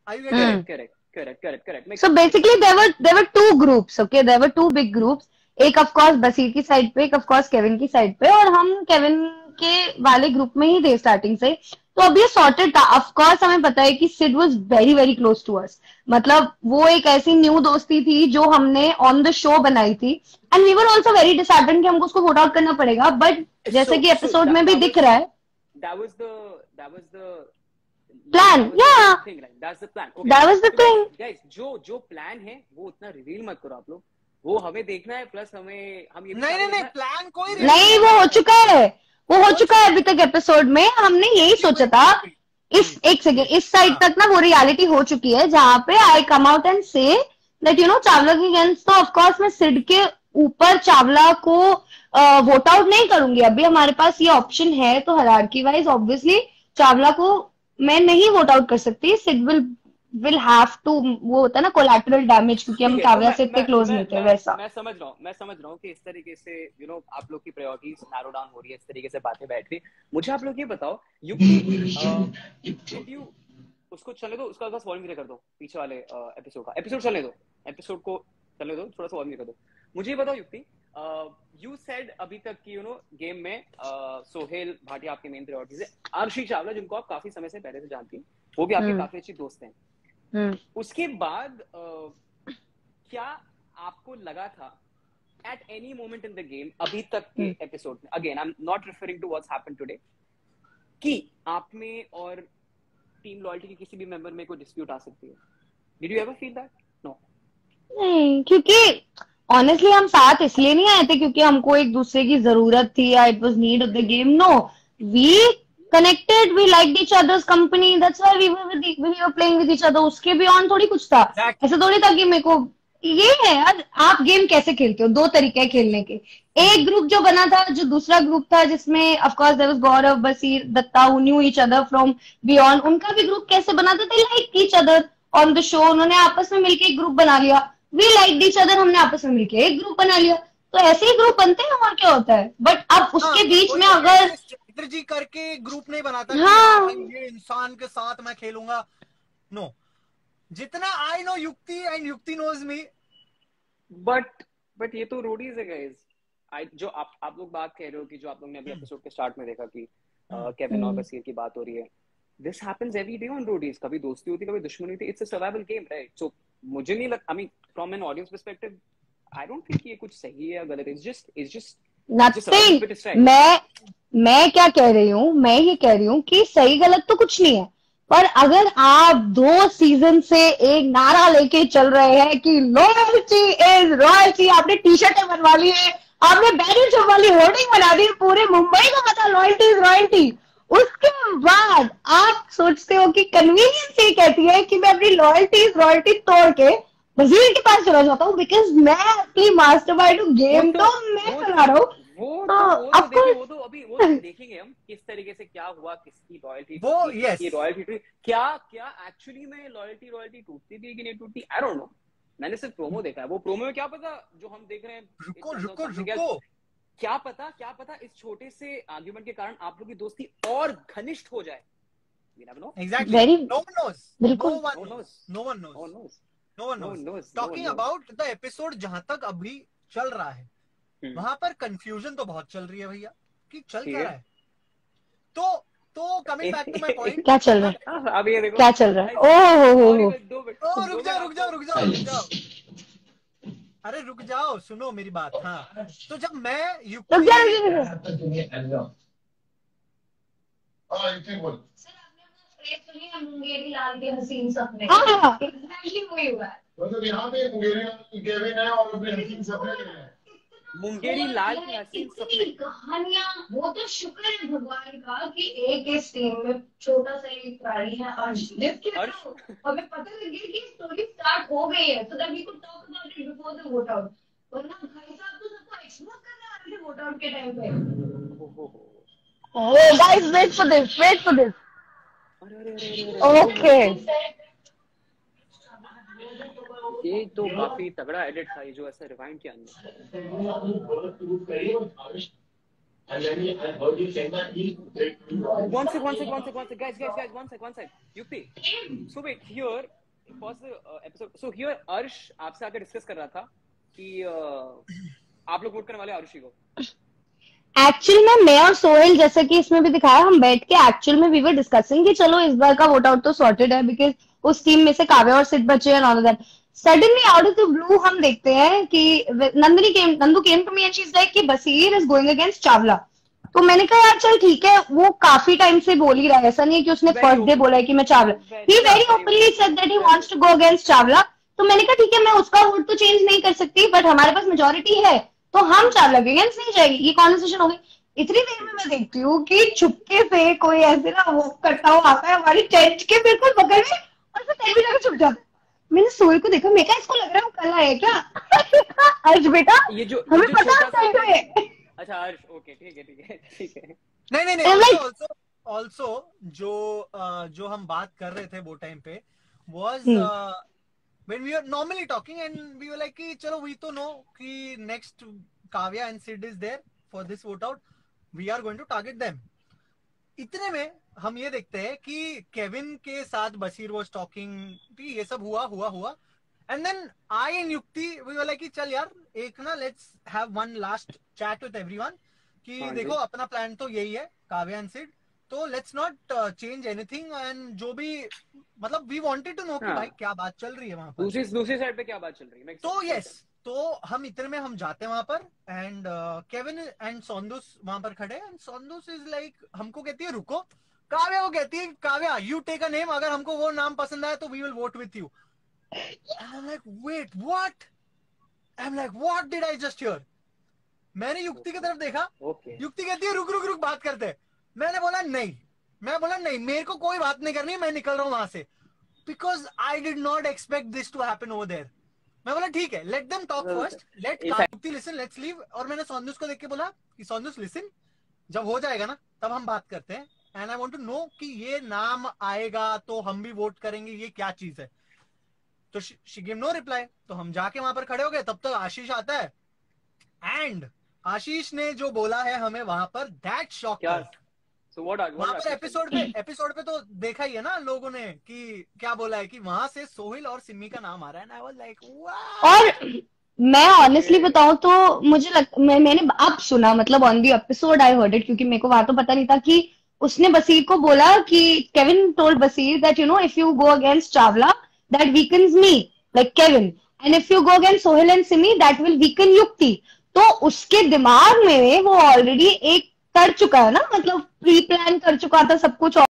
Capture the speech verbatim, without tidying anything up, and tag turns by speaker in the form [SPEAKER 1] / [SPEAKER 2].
[SPEAKER 1] Are you getting
[SPEAKER 2] Hmm.
[SPEAKER 1] it?
[SPEAKER 3] Correct, correct, correct, correct. Makes
[SPEAKER 2] So
[SPEAKER 3] sense.
[SPEAKER 2] basically there were there were two groups, okay? There were two big groups. एक of course Basir की side पे, एक of course Kevin की side पे, और हम Kevin के वाले ग्रुप में ही थे स्टार्टिंग से। तो अब ये सॉर्टेड था। ऑफ कोर्स हमें पता है कि Sid was very very close to us. मतलब वो एक ऐसी न्यू दोस्ती थी जो हमने ऑन द शो बनाई थी, and we were also very disheartened कि हमको उसको वोट आउट करना पड़ेगा। बट जैसे
[SPEAKER 3] So,
[SPEAKER 2] कि
[SPEAKER 3] so
[SPEAKER 2] एपिसोड
[SPEAKER 3] that,
[SPEAKER 2] में भी
[SPEAKER 3] that
[SPEAKER 2] दिख
[SPEAKER 3] was
[SPEAKER 2] रहा है,
[SPEAKER 3] that was the that was the
[SPEAKER 2] plan,
[SPEAKER 3] that was the
[SPEAKER 2] या
[SPEAKER 3] thing, right? That's the plan. Okay.
[SPEAKER 2] That was the
[SPEAKER 3] So guys,
[SPEAKER 2] thing.
[SPEAKER 3] guys, जो जो प्लान है वो उतना रिवील मत करो आप लोग। वो हमें देखना है, प्लस हमें हम ये भी
[SPEAKER 1] नहीं नहीं
[SPEAKER 3] साथ
[SPEAKER 1] नहीं,
[SPEAKER 3] देखना है।
[SPEAKER 1] प्लान कोई
[SPEAKER 2] नहीं, वो हो चुका है, वो हो चुका है अभी तक एपिसोड में। हमने यही सोचा था, इस एक सेकेंड, इस साइड तक ना वो रियलिटी हो चुकी है जहां पे आई कम आउट एंड से दैट यू नो चावला के अगेंस्ट। तो ऑफकोर्स मैं सिड के ऊपर चावला को वोट आउट नहीं करूंगी। अभी हमारे पास ये ऑप्शन है, तो हायरार्की वाइज ऑब्वियसली चावला को मैं नहीं वोट आउट कर सकती। Sid will will have to, वो होता है ना कोलैटरल डैमेज, क्योंकि हम
[SPEAKER 3] ठीक है, तो
[SPEAKER 2] चावला
[SPEAKER 3] मैं
[SPEAKER 2] से इतने
[SPEAKER 3] मैं
[SPEAKER 2] क्लोज
[SPEAKER 3] मैं
[SPEAKER 2] नहीं थे
[SPEAKER 3] मैं
[SPEAKER 2] वैसा।
[SPEAKER 3] मैं समझ रहा हूँ मैं समझ रहा हूँ कि इस तरीके से यू नो आप लोग की प्रायोरिटीज नैरो डाउन हो रही है, इस तरीके से बातें बैठ रही। मुझे आप लोग ये बताओ, युक्ति डिड यू उसको चलने दो, उसका बस वॉल्यूम कर दो, पीछे वाले एपिसोड का एपिसोड चलने दो, एपिसोड को चलने दो, थोड़ा सा वॉल्यूम कर दो। मुझे ये बताओ युक्ति, यू सेड अभी तक की यू नो गेम में uh, सोहेल भाटिया आपके मेन प्रायोरिटीज है, आरुषि चावला जिनको आप काफी समय से पहले से जानती हैं, वो भी आपके काफी अच्छी दोस्त हैं।
[SPEAKER 2] हम्म
[SPEAKER 3] उसके बाद uh, क्या आपको लगा था at any moment in the game अभी तक के एपिसोड में, again I am not referring to what's happened today, कि आप में और टीम लॉयल्टी के किसी भी मेंबर में कोई डिस्प्यूट आ सकती है? Did you ever feel that? No.
[SPEAKER 2] नहीं, क्योंकि ऑनेस्टली हम साथ इसलिए नहीं आए थे क्योंकि हमको एक दूसरे की जरूरत थी या it was need of the game. No, we connected, we liked each other's company, that's why we were we were playing with each other. उसके बियॉन्ड थोड़ी कुछ था।
[SPEAKER 1] Exactly.
[SPEAKER 2] ऐसा थोड़ी था कि मेरे को ये है यार। आप गेम कैसे खेलते हो, दो तरीके हैं खेलने के। एक ग्रुप जो बना था, जो दूसरा ग्रुप था जिसमें of course there was Gaurav, Basir, Datta, who knew each other from beyond. उनका भी ग्रुप कैसे बना था, they like each other on the show. उन्होंने आपस में मिलकर एक ग्रुप बना लिया, वी लाइक ईच अदर, हमने आपस में मिलकर एक ग्रुप बना लिया। तो ऐसे ही ग्रुप बनते हैं, और क्या होता है। बट अब उसके बीच में अगर
[SPEAKER 1] स्ट्रेटजी करके ग्रुप नहीं बनाता कि
[SPEAKER 2] हाँ।
[SPEAKER 1] हाँ, ये इंसान के साथ मैं खेलूंगा। नो, जितना I know Yukti and Yukti knows me.
[SPEAKER 3] But but ये तो रोडीज है गाइस। आई जो आप आप लोग बात कह रहे हो कि जो आप लोग ने अभी एपिसोड के स्टार्ट में देखा कि केविन और बसीर की बात हो रही है, this happens every day on Roadies. कभी दोस्ती होती, कभी दुश्मनी होती। It's a survival game, right? So मुझे नहीं लगता, I mean from an audience perspective, I don't think ये कुछ सही है या गलत है। It's just it's just
[SPEAKER 2] nothing. मैं मैं क्या कह रही हूँ, मैं ये कह रही हूँ कि सही गलत तो कुछ नहीं है, पर अगर आप दो सीजन से एक नारा लेके चल रहे हैं कि लॉयल्टी इज रॉयल्टी, आपने टी शर्टें बनवा ली है, आपने बैनर छपवा ली, होर्डिंग बना दी, पूरे मुंबई को पता लॉयल्टी इज रॉयल्टी, उसके बाद आप सोचते हो कि कन्वीनियंस ये कहती है कि मैं अपनी लॉयल्टी इज रॉयल्टी तोड़ के वजीर के पास चला जाता हूँ, बिकॉज मैं अपनी मास्टरमाइंड गेम तो मैं चला रहा हूँ।
[SPEAKER 3] वो तो वो तो देखिए, वो तो अभी वो तो देखेंगे हम किस तरीके से क्या हुआ, किसकी लॉयल्टी
[SPEAKER 1] वो यस
[SPEAKER 3] की लॉयल्टी टूटी, क्या क्या एक्चुअली में लॉयल्टी रॉयल्टी टूटती भी है कि नहीं टूटती, आई डोंट नो। मैंने सिर्फ प्रोमो देखा है, वो प्रोमो में क्या पता जो हम देख रहे हैं,
[SPEAKER 1] रुको रुको रुको,
[SPEAKER 3] क्या पता क्या पता इस छोटे से आर्ग्यूमेंट के कारण आप लोग की दोस्ती और घनिष्ठ हो जाए। You never know.
[SPEAKER 1] Exactly.
[SPEAKER 2] Very,
[SPEAKER 1] no one knows.
[SPEAKER 2] बिल्कुल
[SPEAKER 1] No one knows. No one knows.
[SPEAKER 3] No one knows.
[SPEAKER 1] No one knows.
[SPEAKER 3] No one knows.
[SPEAKER 1] Talking
[SPEAKER 3] No one knows.
[SPEAKER 1] about the episode जहां तक अभी चल रहा है,
[SPEAKER 3] hmm.
[SPEAKER 1] वहां पर confusion तो बहुत चल रही है भैया कि चल क्या
[SPEAKER 3] yeah.
[SPEAKER 1] रहा है। तो तो coming back to my point,
[SPEAKER 2] क्या चल रहा है,
[SPEAKER 3] अब ये देखो
[SPEAKER 2] क्या चल रहा है। ओह हो हो,
[SPEAKER 1] ओ रुक जाओ रुक जाओ रुक जाओ रुक जाओ, अरे रुक जाओ, सुनो मेरी बात। हाँ, तो जब मैं युक्ति
[SPEAKER 2] रुक जा रुक जा,
[SPEAKER 4] हाँ युक्ति बोल।
[SPEAKER 5] मुंगेरी लाल के हसीन सपने,
[SPEAKER 2] हाँ
[SPEAKER 5] एग्जैक्टली वही हुआ है।
[SPEAKER 4] मतलब यहाँ पे मुंगेरी केविन है और अपने हसीन सपने हैं।
[SPEAKER 3] मुंगेरी लाल के हसीन सपने
[SPEAKER 5] कहानियां, वो तो शुक्र है भगवान का कि एक इस टीम में छोटा सा एक प्राणी है अर्श, जिसके हमें पता लग गया कि स्टोरी स्टार्ट हो गई है, so that we could talk about it before the vote out. वरना भाई साहब तो सबको एक्सपोज करने वाले थे वोट आउट के टाइम पे।
[SPEAKER 2] Oh guys, wait for this, wait for this. Okay.
[SPEAKER 3] ये तो काफी तगड़ा एडिट था, ये जो ऐसा रिवाइंड किया हमने। One sec, one sec, one sec, one sec, guys, guys, guys, one sec, one sec. Yukti, so wait here. pause the uh, episode. So here अर्श आपसे आकर डिस्कस कर रहा था कि uh, आप लोग वोट करने वाले आरुषि को.
[SPEAKER 2] एक्चुअल में मैं और सोहेल, जैसा कि इसमें भी दिखाया, हम बैठ के एक्चुअल में वी वर डिस्कसिंग कि चलो इस बार का वोट आउट तो सॉर्टेड है, बिकॉज उस टीम में से काव्या और सिद्ध बचे and all that. Suddenly out of the blue हम देखते हैं कि Nandini came Nandu came to me and she is like कि Basir is going against Chawla. तो मैंने कहा यार चल ठीक है, वो काफी टाइम से बोल ही रहा है, ऐसा नहीं है कि उसने फर्स्ट डे बोला है कि मैं Chawla. He very openly said that he wants to go against Chawla. तो मैंने कहा ठीक है, मैं उसका वोट तो चेंज नहीं कर सकती, बट हमारे पास मेजोरिटी है तो हम चावला के अगेंस्ट नहीं जाएगी. ये कॉन्वर्सेशन हो गई. इतनी देर में मैं देखती हूँ कि चुपके से कोई ऐसे ना वो करता हुआ आता है हमारी टेंट के बिल्कुल बगल में और फिर टेलीविजन जाकर छुप जाता. मैंने सोहेल को देखा, मैं कहा इसको लग रहा है वो कल आया क्या? अर्श बेटा
[SPEAKER 3] ये जो
[SPEAKER 2] हमें
[SPEAKER 3] ये जो
[SPEAKER 2] पता
[SPEAKER 3] छोटा
[SPEAKER 2] है
[SPEAKER 3] सा
[SPEAKER 2] है.
[SPEAKER 3] अच्छा अर्श ओके ठीक है ठीक है ठीक है.
[SPEAKER 1] नहीं नहीं
[SPEAKER 2] I'm
[SPEAKER 1] नहीं
[SPEAKER 2] like-
[SPEAKER 1] ऑल्सो ऑल्सो जो uh, जो हम बात कर रहे थे वो टाइम पे was
[SPEAKER 2] Hmm.
[SPEAKER 1] uh, when we were normally talking and we were like कि चलो we तो know कि next Kavya and Sid is there for this vote out, we are going to target them. इतने में हम ये देखते हैं कि केविन के साथ बसीर was talking, ये सब हुआ हुआ हुआ and then I and Yukti we were like कि चल यार एक ना let's have one last chat with everyone कि
[SPEAKER 3] हाँ जी.
[SPEAKER 1] देखो अपना प्लान तो यही है काव्या एंड सिड, तो let's not change anything and जो भी मतलब वी वांटेड टू नो कि
[SPEAKER 3] हाँ.
[SPEAKER 1] भाई क्या बात चल रही है वहां पर.
[SPEAKER 3] दूसरी दूसरी साइड पे क्या बात चल रही है? Makes
[SPEAKER 1] तो
[SPEAKER 3] sense.
[SPEAKER 1] यस तो हम इतने में हम जाते हैं वहां पर एंड केविन एंड सोंदुस वहां पर खड़े एंड सोंदुस इज लाइक हमको कहती है रुको, काव्या को कहती है Kavya you take a name, अगर हमको वो नाम पसंद आया तो we will vote with you. And I am like wait what, I am like what did I just hear. मैंने युक्ति की तरफ देखा,
[SPEAKER 3] ओके
[SPEAKER 1] युक्ति कहती है रुक रुक रुक बात करते हैं. मैंने बोला नहीं, मैं बोला नहीं मेरे को कोई बात नहीं करनी, मैं निकल रहा हूं वहां से because I did not expect this to happen over there. मैं बोला ठीक है let them talk first, let Yukti listen, let's leave. और मैंने सोंदुस को देख के बोला कि सोंदुस लिसन, जब हो जाएगा ना तब हम बात करते हैं and I want to know कि ये नाम आएगा तो हम भी वोट करेंगे, ये क्या चीज है. तो शी गिव नो रिप्लाई. तो हम जाके वहां पर खड़े हो गए, तब तक आशीष आता है एंड आशीष ने जो बोला है हमें वहां पर दैट शॉक.
[SPEAKER 3] क्या सो व्हाट आर
[SPEAKER 1] वहां पर एपिसोड पे एपिसोड पे तो देखा ही है ना लोगों ने कि क्या बोला है कि वहां से सोहिल और सिमी का नाम आ रहा है. आई वाज लाइक वाह.
[SPEAKER 2] और मैं ऑनेस्टली बताऊं तो मुझे लग, मैं, मैंने अब सुना, मतलब on the episode I heard it, क्योंकि मेरे को वहां तो पता नहीं था कि उसने बसीर को बोला कि Kevin told Basir that you know if you go against Chawla that weakens me like Kevin and if you go against Sohail and Simi that will weaken Yukti. तो उसके दिमाग में वो ऑलरेडी एक कर चुका है ना, मतलब प्री प्लान कर चुका था सब कुछ.